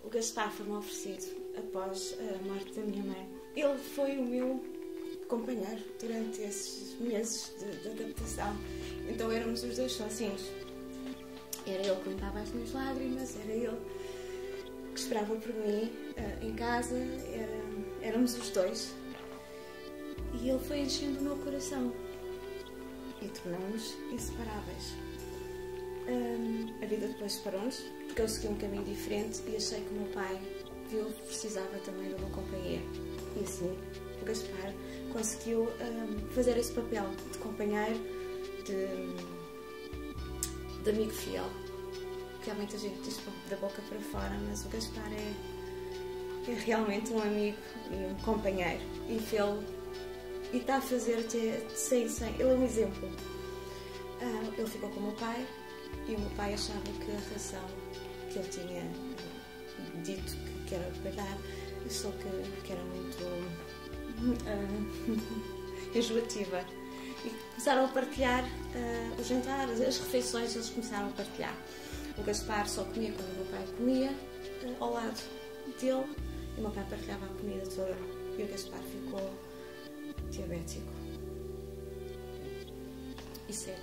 O Gaspar foi-me oferecido após a morte da minha mãe. Ele foi o meu companheiro durante esses meses de adaptação. Então éramos os dois sozinhos. Era ele que limpava as minhas lágrimas, era ele que esperava por mim em casa, éramos os dois. E ele foi enchendo o meu coração e tornamos-nos inseparáveis. A vida depois separou-nos, porque eu segui um caminho diferente e achei que o meu pai viu que precisava também de uma companhia. E assim, o Gaspar conseguiu fazer esse papel de companheiro, de amigo fiel. Que há muita gente que diz da boca para fora, mas o Gaspar é realmente um amigo e um companheiro. E está a fazer até sem. Ele é um exemplo. Ele ficou com o meu pai e o meu pai achava que a razão que ele tinha dito que era para dar, achou que era muito enjoativa. E começaram a partilhar o jantar, as refeições, eles começaram a partilhar. O Gaspar só comia quando o meu pai comia, ao lado dele, e o meu pai partilhava a comida toda. E o Gaspar ficou diabético e cego.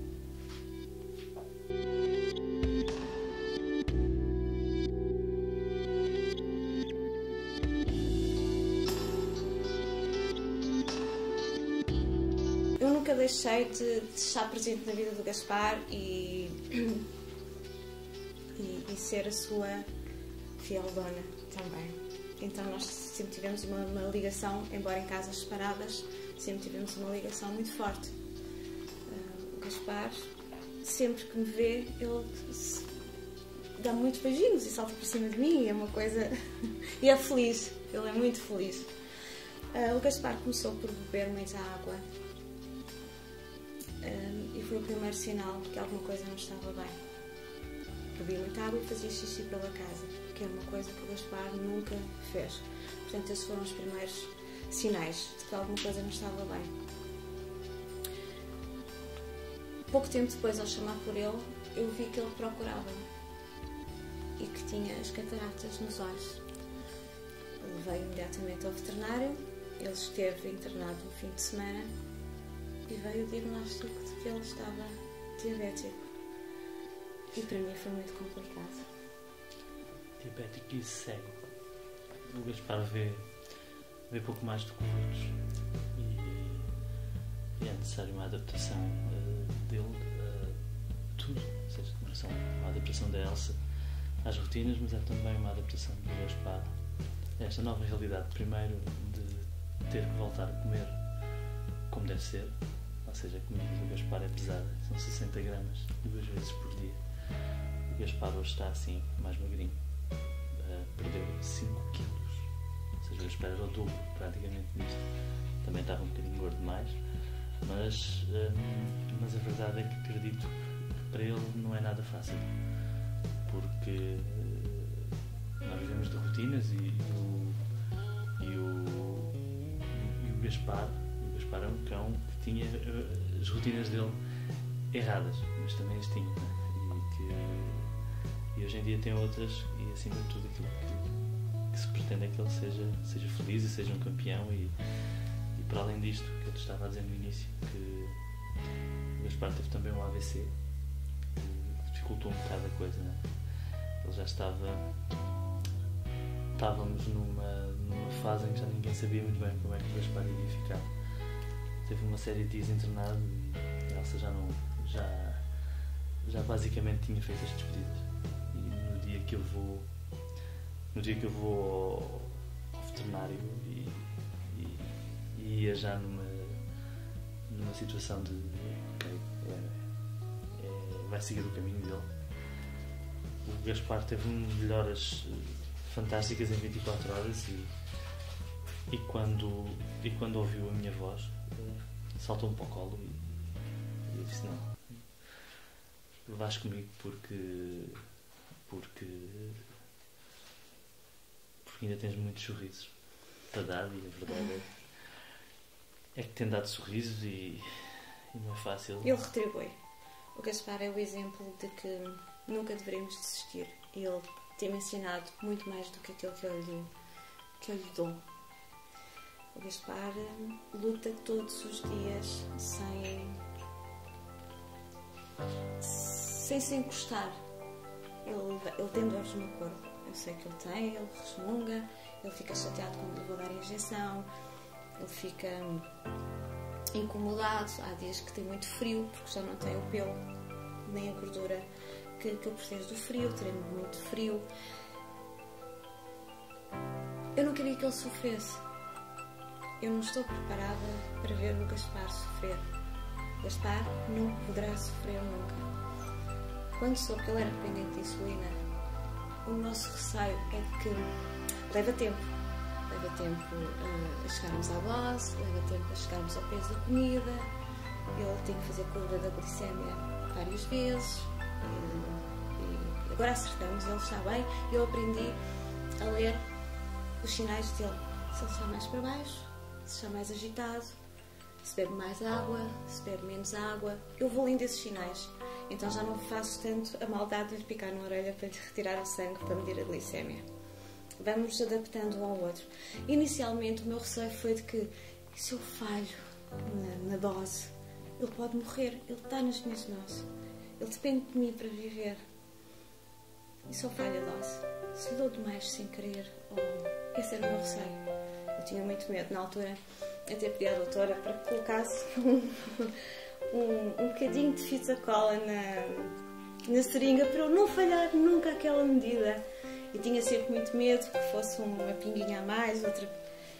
Eu nunca deixei de estar presente na vida do Gaspar e ser a sua fiel dona também. Então nós sempre tivemos uma ligação, embora em casas separadas, sempre tivemos uma ligação muito forte. O Gaspar, sempre que me vê, ele dá muitos beijinhos e salta por cima de mim, é uma coisa... e é feliz, ele é muito feliz. O Gaspar começou por beber muita água e foi o primeiro sinal de que alguma coisa não estava bem. Bebia muita água e fazia xixi pela casa, que era uma coisa que o Gaspar nunca fez. Portanto, esses foram os primeiros sinais de que alguma coisa não estava bem. Pouco tempo depois, ao chamar por ele, eu vi que ele procurava-me e que tinha as cataratas nos olhos. Levei imediatamente ao veterinário, ele esteve internado no fim de semana e veio o diagnóstico de que ele estava diabético. E para mim foi muito complicado. Diabético e cego. O Gaspar vê pouco mais do que os outros e é necessário uma adaptação dele a tudo. Ou seja, uma adaptação da Elsa às rotinas, mas é também uma adaptação do Gaspar a esta nova realidade. Primeiro, de ter que voltar a comer como deve ser, ou seja, a comida do Gaspar é pesada, são 60 gramas 2 vezes por dia. O Gaspar hoje está assim, mais magrinho, perdeu 5 quilos, ou seja, o Gaspar era o dobro praticamente nisto. Também estava um bocadinho gordo demais, mas a verdade é que acredito que para ele não é nada fácil, porque nós vivemos de rotinas e o Gaspar é um cão que tinha as rotinas dele erradas, mas também as tinha, e hoje em dia tem outras, e acima de tudo aquilo que se pretende é que ele seja feliz e seja um campeão, e para além disto, que eu te estava a dizer no início, que o Gaspar teve também um AVC, que dificultou um bocado a coisa, né? Ele já estávamos numa fase em que já ninguém sabia muito bem como é que o Gaspar iria ficar. Teve uma série de dias internado e a Elsa já basicamente tinha feito as despedidas. E no dia que eu vou ao veterinário e ia já numa situação de ok, vai seguir o caminho dele. O Gaspar teve melhoras fantásticas em 24 horas e quando ouviu a minha voz, saltou-me para o colo e eu disse: não, vais comigo porque ainda tens muitos sorrisos para dar, e a verdade é que tem dado sorrisos e não é fácil. Ele retribui. O Gaspar é o exemplo de que nunca deveríamos desistir. Ele ter mencionado muito mais do que aquilo que eu lhe dou. O Gaspar luta todos os dias sem se encostar. Ele tem dores no corpo. Eu sei que ele tem, ele resmunga, ele fica chateado quando lhe vou dar a injeção, ele fica incomodado. Há dias que tem muito frio, porque já não tem o pelo nem a gordura que o protege do frio, teremos muito frio. Eu não queria que ele sofresse. Eu não estou preparada para ver o Gaspar sofrer. O Gaspar não poderá sofrer nunca. Quando soube que ele era dependente de insulina, o nosso receio é que leva tempo. Leva tempo a chegarmos à base, leva tempo a chegarmos ao peso da comida. Ele tem que fazer curva da glicémia várias vezes. E agora acertamos, ele está bem. Eu aprendi a ler os sinais dele. Se ele está mais para baixo, se está mais agitado, se bebe mais água, se bebe menos água. Eu vou lendo esses sinais. Então já não faço tanto a maldade de lhe picar na orelha para lhe retirar o sangue para medir a glicémia. Vamos adaptando um ao outro. Inicialmente o meu receio foi de que se eu falho na dose, ele pode morrer. Ele está nas minhas mãos. Ele depende de mim para viver. E se eu falho a dose? Se lhe dou demais sem querer? Esse era o meu receio. Eu tinha muito medo na altura. Até pedi à doutora para que colocasse um bocadinho de fita cola na seringa para eu não falhar nunca aquela medida. E tinha sempre muito medo que fosse uma pinguinha a mais, outra.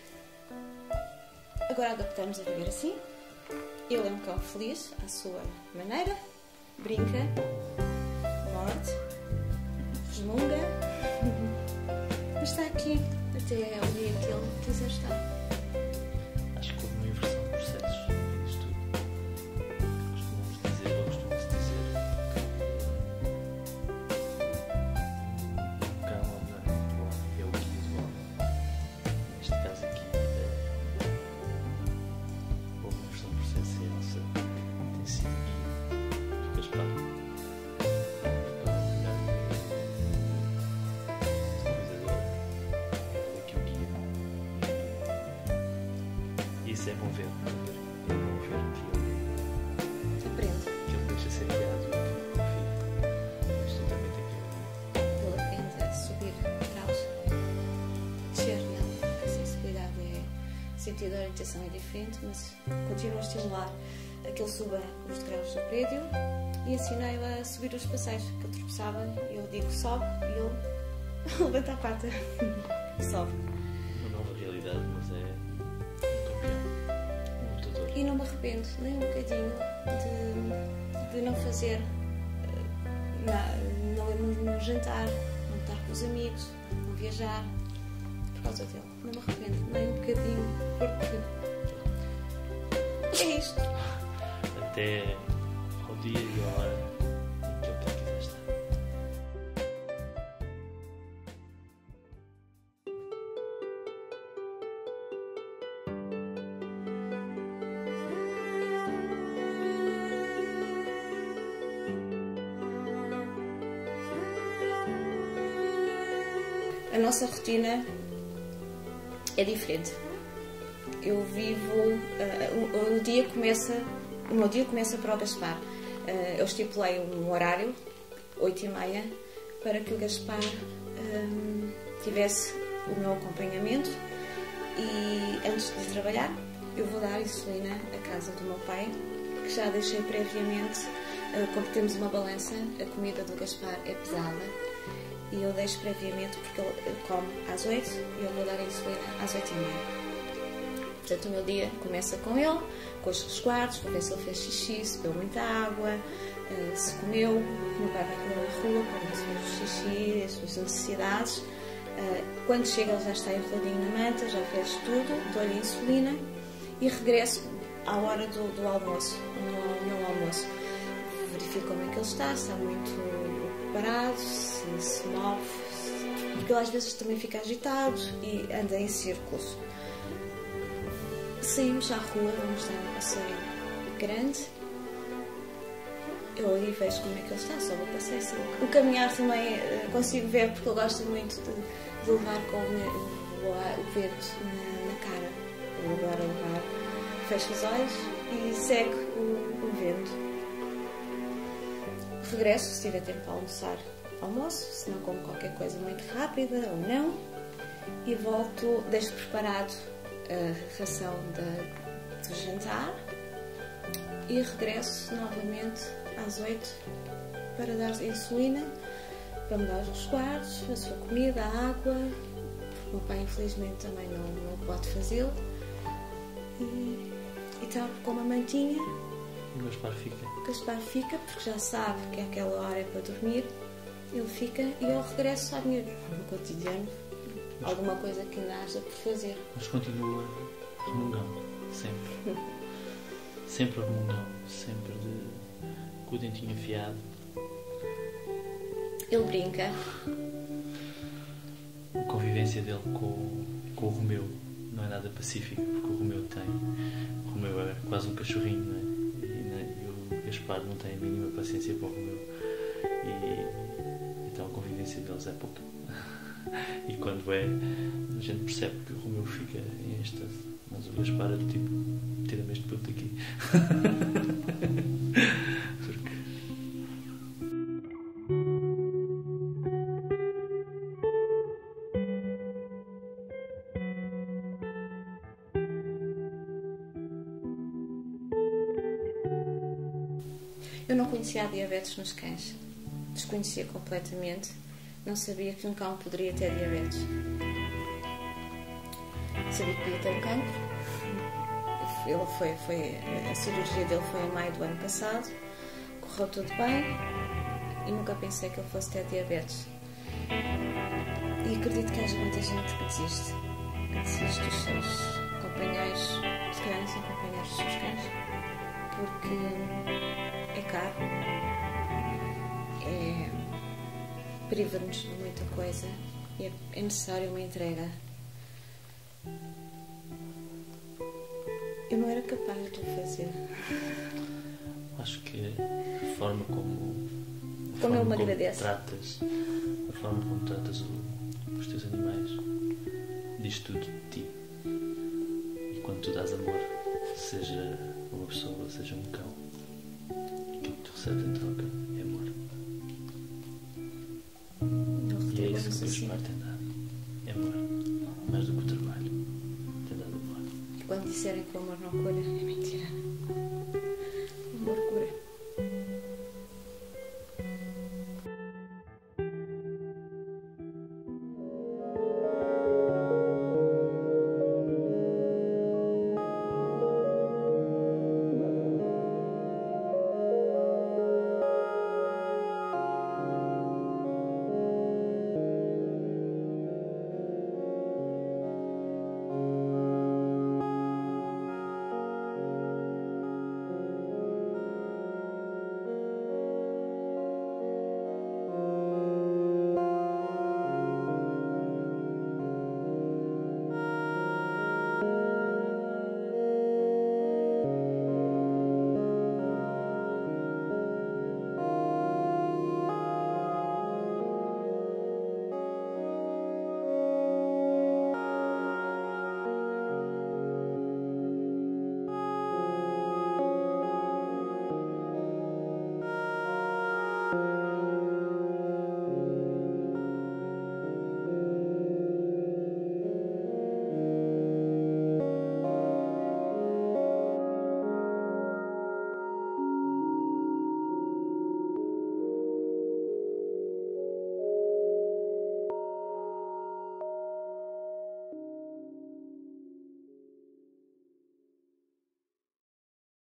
Agora adaptamos a viver assim. Ele é um cão feliz, à sua maneira. Brinca, morde, resmunga. Mas está aqui até ao dia que ele quiser estar. Acho que houve uma inversão de processos nisto tudo. Costumamos dizer que um cão é o guia do homem. Neste caso aqui, houve uma inversão de processos e a Elsa tem sido guia do Gaspar. Isso é bom ver. É bom ver que ele deixa ser guiado e confia absolutamente aquilo. Ele aprende a subir graus, descer não. A sensibilidade o sentido da orientação é diferente, mas continuo a estimular a que ele suba os degraus do prédio e ensinei-o a subir os passeios, que ele tropeçava, eu digo sobe e ele levanta a pata e sobe. Uma nova realidade, mas é e não me arrependo nem um bocadinho de não fazer no jantar, não estar com os amigos, não viajar por causa dele. Não me arrependo nem um bocadinho, porque é isto. Até ao dia e a hora em que ele quiser estar. A nossa rotina é diferente. Eu vivo... o meu dia começa para o Gaspar. Eu estipulei um horário, 8h30, para que o Gaspar tivesse o meu acompanhamento e antes de trabalhar eu vou dar insulina à casa do meu pai, que já deixei previamente, como temos uma balança, a comida do Gaspar é pesada. E eu deixo previamente porque ele come às 8 e eu vou dar a insulina às 8h30. Portanto, o meu dia começa com ele, com os resguardos, vou ver se ele fez xixi, se bebeu muita água, se comeu, o meu pai vai comer na rua, quando se fez o xixi, as suas necessidades. Quando chega ele já está enroladinho na manta, já fez tudo, dou-lhe a insulina e regresso à hora do almoço, no meu almoço. Verifico como é que ele está, se está muito parado, se move, porque ele às vezes também fica agitado e anda em círculos. Saímos à rua, vamos dar um passeio grande. eu ali vejo como é que ele está, só vou passar assim. O caminhar também consigo ver, porque ele gosta muito de levar com o vento na cara. Eu adoro levar. Fecho os olhos e segue o vento. Regresso, se tiver tempo para almoçar, almoço, se não como qualquer coisa muito rápida ou não. E volto, deixo preparado a ração do jantar e regresso novamente às 8 para dar insulina, para me dar os resguardos, a sua comida, a água, porque o meu pai infelizmente também não pode fazê-lo. E tal, com uma mantinha. E o Gaspar fica? O Gaspar fica, porque já sabe que aquela hora é para dormir. Ele fica e eu regresso à minha no cotidiano. Alguma coisa que ainda haja por fazer. Mas continua remungão, sempre. Sempre remungão, sempre com o dentinho afiado. Ele brinca. A convivência dele com o Romeu não é nada pacífica, porque o Romeu é quase um cachorrinho, não é? E o Gaspar não tem a mínima paciência para o Romeu. Então a convivência deles é pouca. E quando a gente percebe que o Romeu fica em êxtase, mas o Gaspar é do tipo, tira-me este puto daqui. Porque... Eu não conhecia a diabetes nos cães. Desconhecia completamente. Não sabia que um cão poderia ter diabetes. Sabia que podia ter um cancro. A cirurgia dele foi em maio do ano passado. Correu tudo bem e nunca pensei que ele fosse ter diabetes. E acredito que haja muita gente que desiste dos seus companheiros, se calhar não são companheiros dos seus cães, porque é caro, priva-nos de muita coisa e é necessário uma entrega. Eu não era capaz de o fazer. Acho que a forma como ele me agradece. A forma como tratas os teus animais diz tudo de ti. E quando tu dás amor, seja uma pessoa, seja um cão, aquilo que tu recebes em troca é amor. E é isso que o Gaspar tem dado. É amor. Mais do que o trabalho. Tem dado amor. Quando disserem que o amor não cura, é mentira.